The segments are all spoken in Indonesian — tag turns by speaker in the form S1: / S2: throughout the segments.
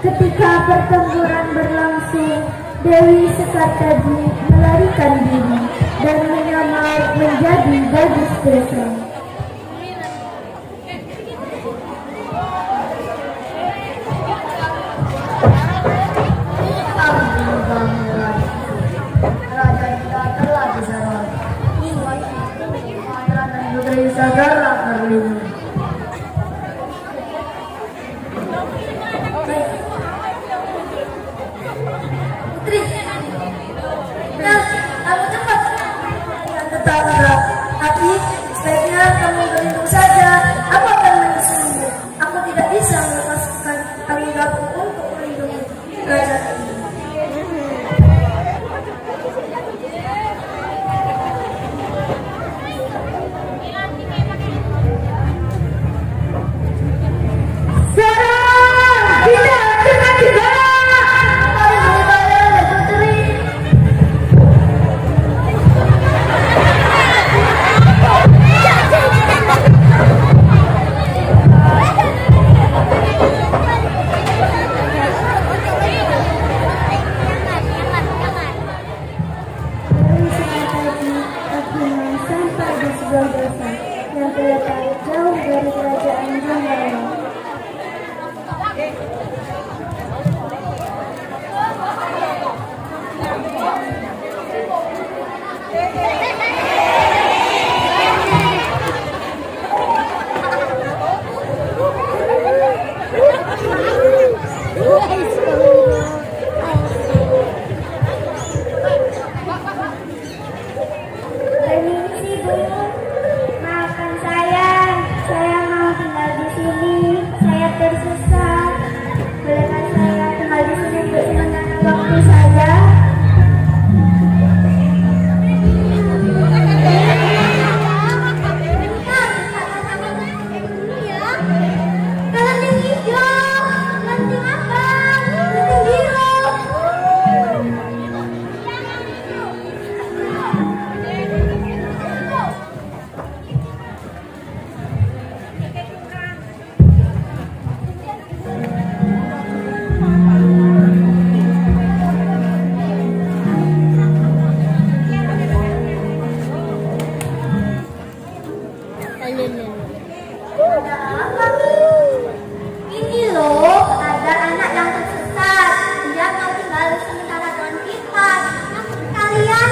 S1: Ketika pertempuran berlangsung, Dewi Sekartaji melarikan diri dan menyamar menjadi gadis desa.
S2: Raja kita telah diserang. Pangeran dan putri segera berlindung. Putri, kamu cepat. Tetaplah, tapi sebaiknya kamu berlindung saja. Aku akan menyusulmu. Aku tidak bisa melepaskan tanggung jawabku untuk melindungi raja ini.
S1: Yang terletak jauh dari kerajaan Gandhara. Maafkan saya mau tinggal di sini. Saya tersesat. Bolehkah saya tinggal di sini untuk sementara waktu saja? Ini loh, ada anak yang tersesat. Dia mau tinggal sementara dengan kita. Kalian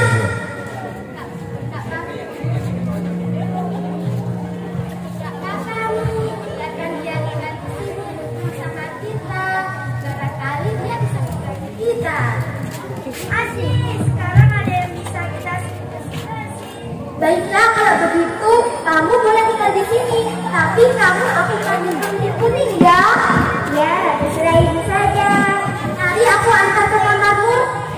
S1: biarkan dia tinggal di sini bersama kita. Barangkali dia bisa membantu kita. Asik, sekarang ada yang bisa kita sih. Baiklah, kalau begitu kamu boleh tinggal di sini. Tapi kamu aku panggil kuning kuning ya. Ya, terserah ibu saja. Nanti aku antar ke kamarmu.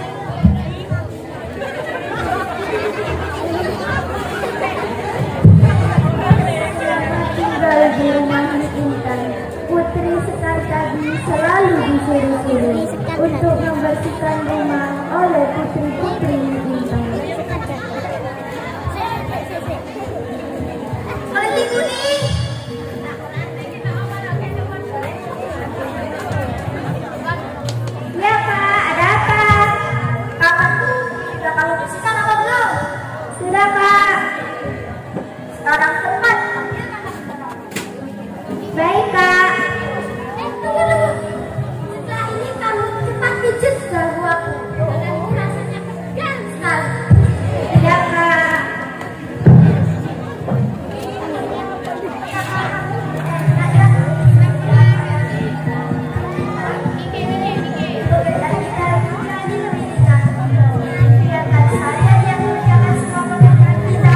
S1: Tinggal di rumah Intan, Putri Sekartaji selalu disuruh-suruh untuk membersihkan rumah oleh putri-putri Intan. Kuning kuning. Ya Pak, ada apa? Kamarku sudah kamu bersihkan apa belum? Sudah Pak. Sekarang cepat. Baik Kak. Tunggu. Setelah ini kamu cepat pijit dagu aku. Dagu rasanya pedas sekali. Ya Kak. Biarkan saya yang mengerjakan semua pekerjaan kita.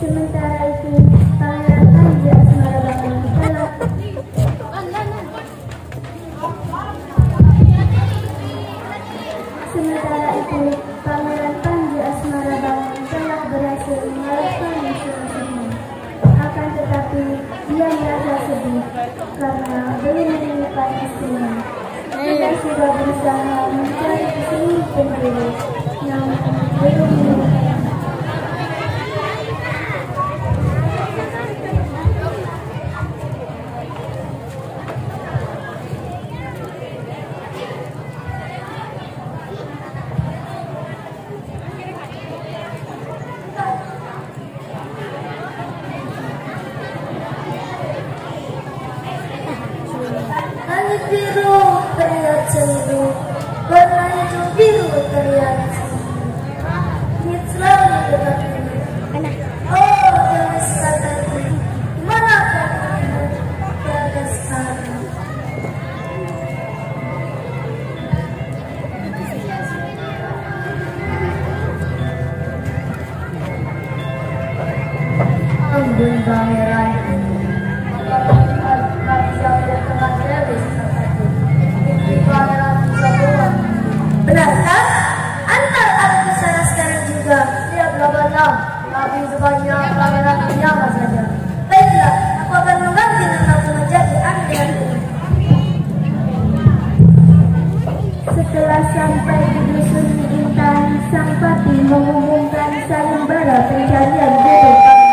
S1: Sementara itu, Pangeran Panji Asmara Bangun telah berhasil mengalahkan musuh-musuhnya. Akan tetapi, dia merasa sedih karena belum menemukan istrinya. Dia sudah berusaha mencari ke seluruh penjuru, namun belum menemukan. Langit biru terlihat seiru, warna hijau biru terlihat seiru. Ingin selalu dekat ini. Oh, jangan sekali. Dimana kamu? Tiada sekarang. Ampun pangeran. Benarkah? Antar aku ke sana sekarang juga. Siaplah Banda, tapi sebanyak pangeran menyamar saja. Baiklah, aku akan mengganti namaku menjadi Andianku.
S2: Setelah sampai di dusun Intan, sang pati mengumumkan sayembara pencarian guru.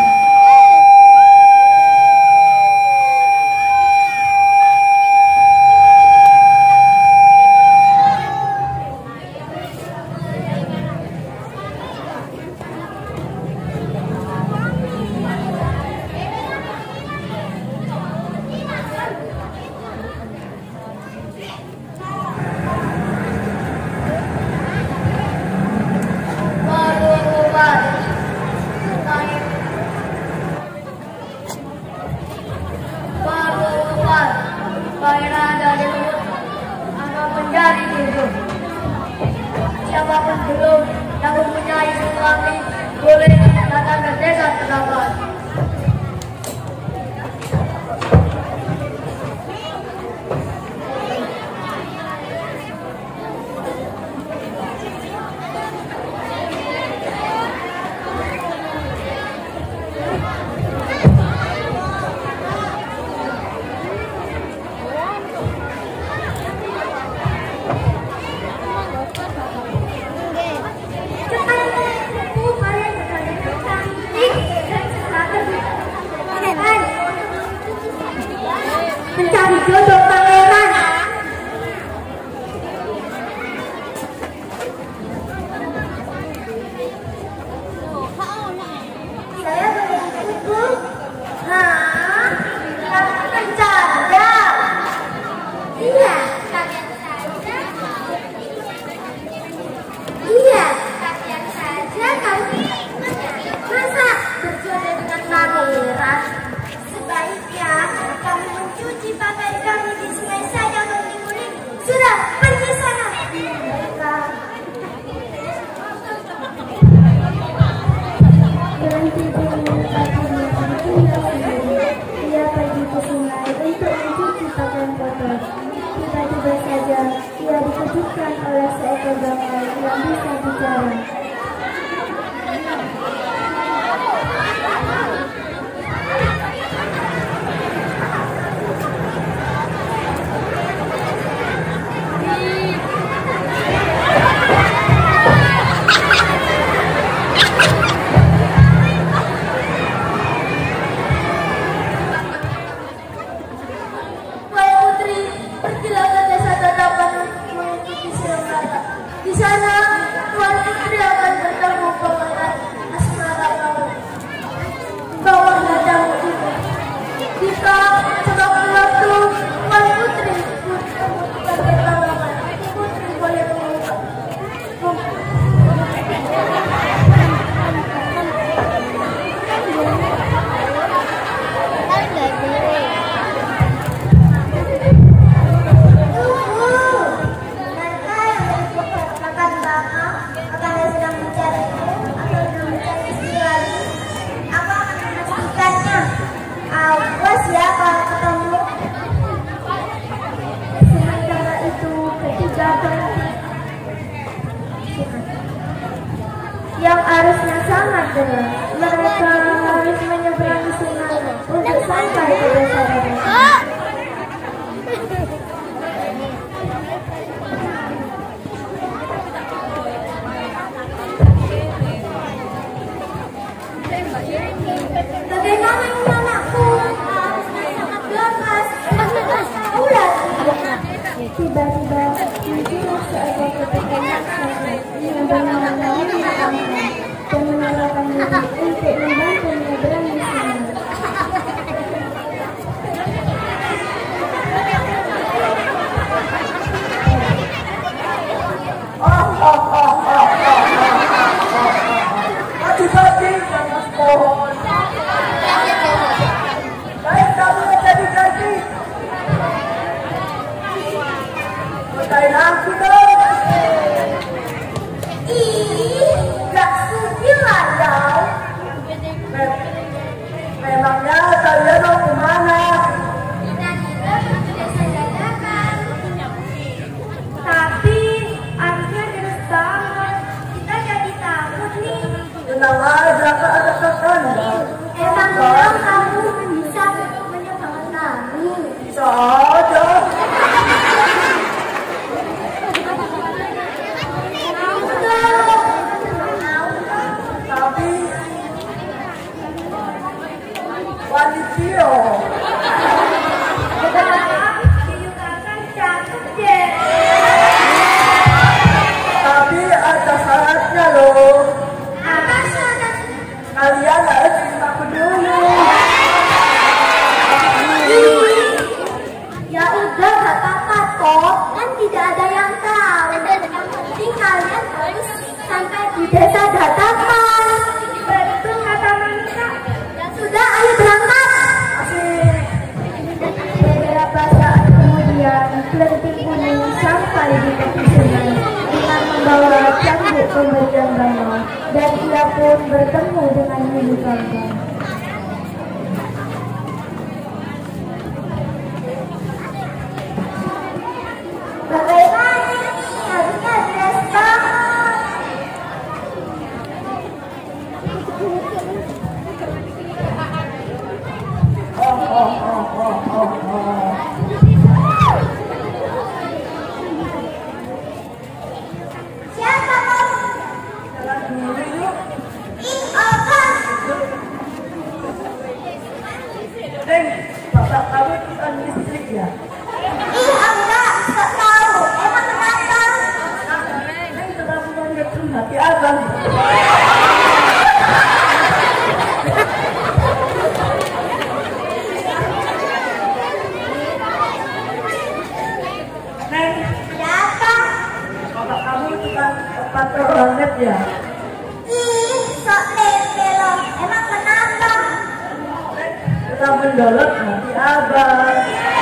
S1: Pangeran dari Luhut akan mencari guru. Siapapun guru yang mempunyai suami boleh datang ke desa terdapat.
S2: Mencari jodoh pangeran.
S1: Saya boleh ikut, Bu? Hah? Kalian saja? Iya. Kalian saja? Iya. Kalian saja kamu. Masa berjodoh dengan pangeran? Sebaiknya kamu mencuci pakaian kami di sungai saja, berling-berling. Sudah, pergi sana.
S2: Dengan tidur paginya tinggal sendiri. Dia pergi ke sungai untuk mencuci pakaian kotor. Tiba-tiba saja ia dikejutkan oleh seekor bangau yang bisa bicara.
S1: Pergilah ke desa Tatapan mengikuti Sirangkata. Di sana Tuan Putri yang arusnya sangat deras. Mereka harus menyeberangi sungai untuk sampai ke desa Dadakan. Bagaimana ini anakku? Lepas, ular. Tiba-tiba muncullah seekor kepiting yang bernama dan menyalakan diri untuk membantu menyeberangi sungai.
S2: Pagi-pagi panas pohon. Baik kamu jadi-jadi. Berkain aku dong.
S1: Ih, gak sudi landau.
S2: Memangnya kalian mau kemana?
S1: Kira-kira ke desa Dadakan. Tapi arusnya deras banget. Kita jadi takut nih.
S2: Tenang aja, tak ada tetangga.
S1: Emangnya kamu bisa menyeberang kami?
S2: Bisa aja. Tapi wanitio.
S1: Hiu kakak cakep deh.
S2: Tapi ada syaratnya loh.
S1: Apa syarat?
S2: Kalian harus terima aku dulu.
S1: Ya udah gak apa-apa toh, kan tidak ada yang tahu. Yang penting kalian harus sampai di desa Dadakan. Betul kata Mansa. Sudah, ayo berangkat.
S2: Asik.
S1: Beberapa saat kemudian, Kelenteng Kuning sampai di tepi sungai dengan membawa cambuk pemberian banyak, dan ia pun bertemu dengan Hiu Kakak. Bagaimana ini? Harusnya jelas banget. Siapa kamu?
S2: Jalan dulu yuk.
S1: Ih, apa?
S2: Neng, bapak kamu bukan listrik ya?
S1: Ih, enggak, tak tahu. Emang kenapa?
S2: Neng terlalu menyetrum hati abang. Neng,
S1: Ada apa?
S2: bapak kamu bukan patrol banget ya?
S1: Ih, sok lele loh. Emang kenapa?
S2: Neng, kita mendolot hati abang.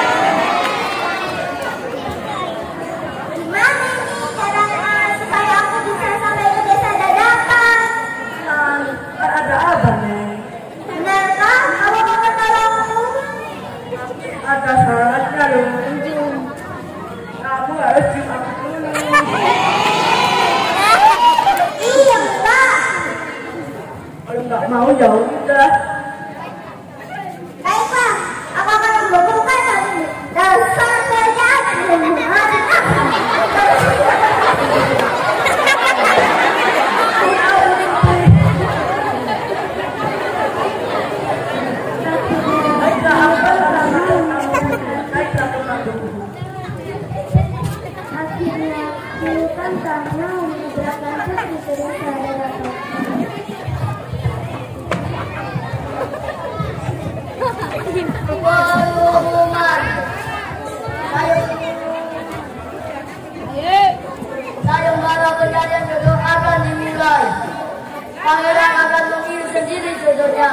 S1: Gimana nih caranya supaya aku bisa sampai ke desa Dadakan?
S2: Nah, kan ada abang, Neng.
S1: Benarkah kamu mau menolongku?
S2: Ada syaratnya loh. Kamu harus cium aku dulu.
S1: Iya, enggak.
S2: Kalau nggak mau ya udah.
S1: Baiklah, aku akan membekukan hal ini. Dasar bejat.
S2: Baiklah, abang sama kamu. Baiklah, kamu.
S1: Akhirnya, Hiu Kakak mau menyeberangkan Putri ke desa Dadakan.
S3: Sayembara pencarian jodoh akan dimulai. Pangeran akan memilih sendiri jodohnya.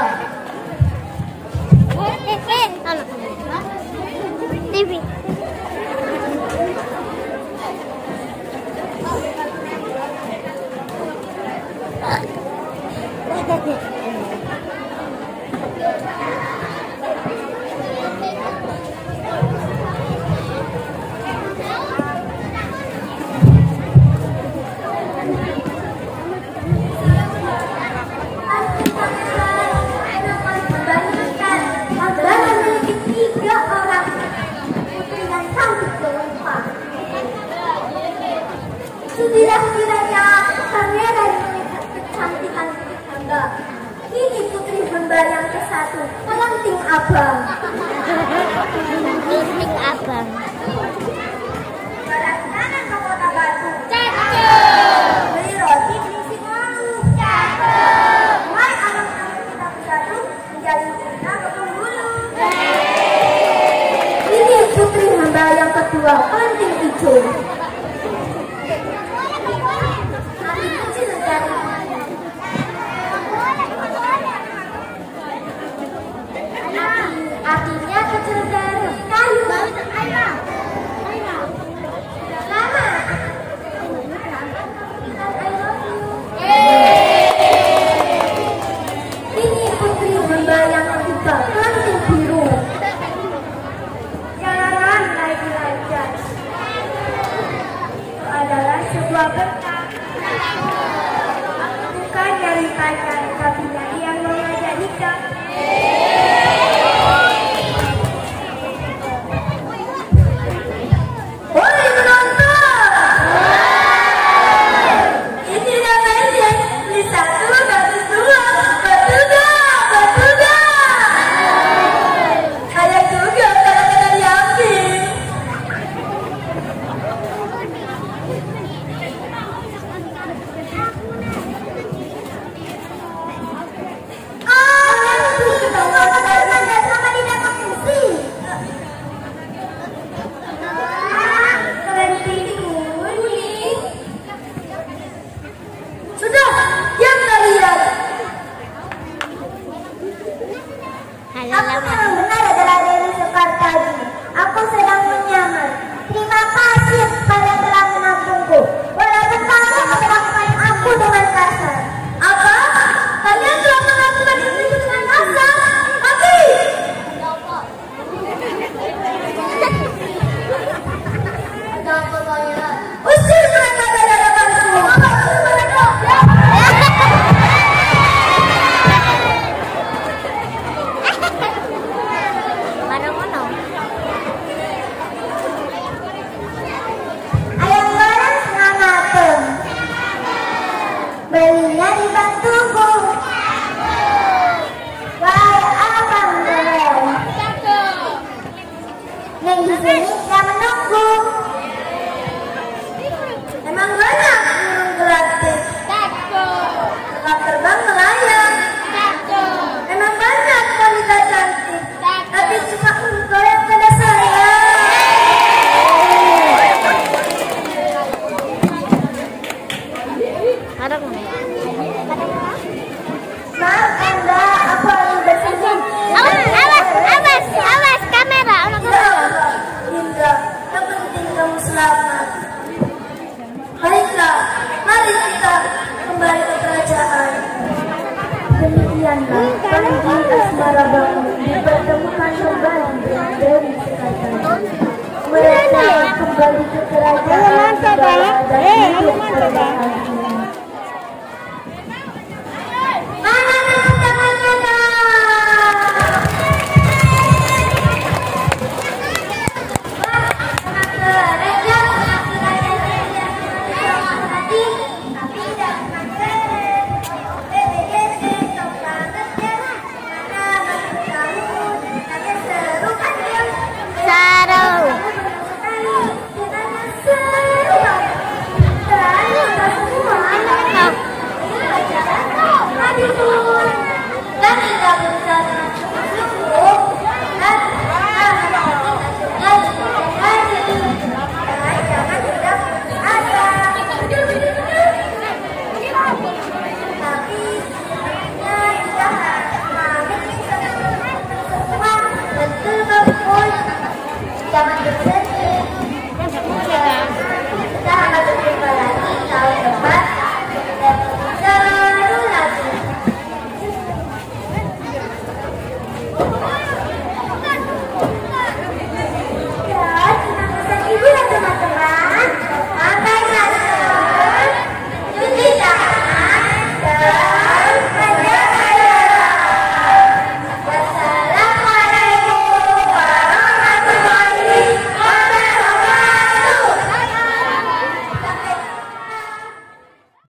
S1: TV.
S2: Nah, ini putri hamba yang ke-1, Pelanting Abang.
S1: Pelanting Abang.
S2: Jalan kanan ke Kota Batu.
S1: Cakep.
S2: Beli roti beli Singalu. Cakep. Mai anak-anak kita bersatu menjadi kita ke Bengkulu. Ini putri hamba yang kedua, Pelanting Hijau.
S1: Artinya kecil dari kayu.
S2: Lama. Ini putri hamba yang ketiga, Pelanting Biru. Jangan lagi-lagi. Itu adalah sebuah berkah. Bukan dari pacar, tapi dari yang mengajak nikah. Boleh menonton. Ini namanya beli 1 dapat 2. Betul gak? Betul gak? Saya juga kadang-kadang yakin. Sudah, diam kalian. Aku memang benar adalah Dewi Sekar tadi. Aku sedang menyamar. Terima kasih pada telah menampungku. Walaupun kamu memperlakukan aku dengan kasar. Apa? Kalian telah melakukan itu dengan kasar? Mati!
S3: Ada apa pangeran?
S2: Usir mereka dari hadapanku. Usir mereka.
S1: Mana-mana.
S2: Ayam goreng setengah mateng. Belinya di Batuku. Wahai abang goreng, yang di sini yang menunggu. Emang banyak burung gratis. Tempat terbang melayang. Emang banyak wanita cantik. Tapi cuma engkau yang pada saya. Maaf Anda, aku harus bersedia.
S1: Awas kamera.
S2: Indra, yang penting kamu selamat. Baiklah, mari kita kembali ke kerajaan. Demikianlah Panji Asmara Bangun dipertemukan kembali dengan Dewi Sekar. Mereka kembali ke kerajaan dan hidup berbahagia.